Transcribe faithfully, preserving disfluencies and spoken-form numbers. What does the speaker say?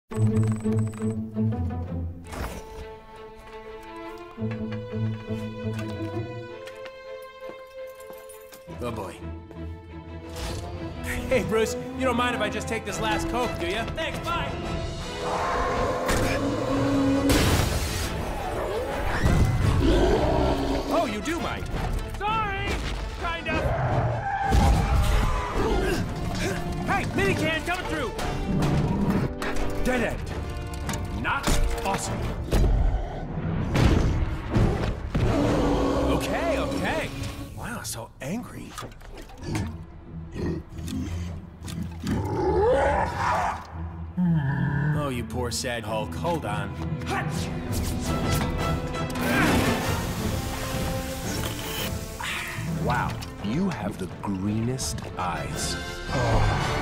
Oh boy. Hey, Bruce, you don't mind if I just take this last Coke, do you? Thanks, bye! Oh, you do mind. Sorry! Kind of. Hey, mini-can coming through! Dead end. Not awesome. Okay, okay. Wow, so angry. Oh, you poor sad Hulk. Hold on. Wow, you have the greenest eyes. Oh.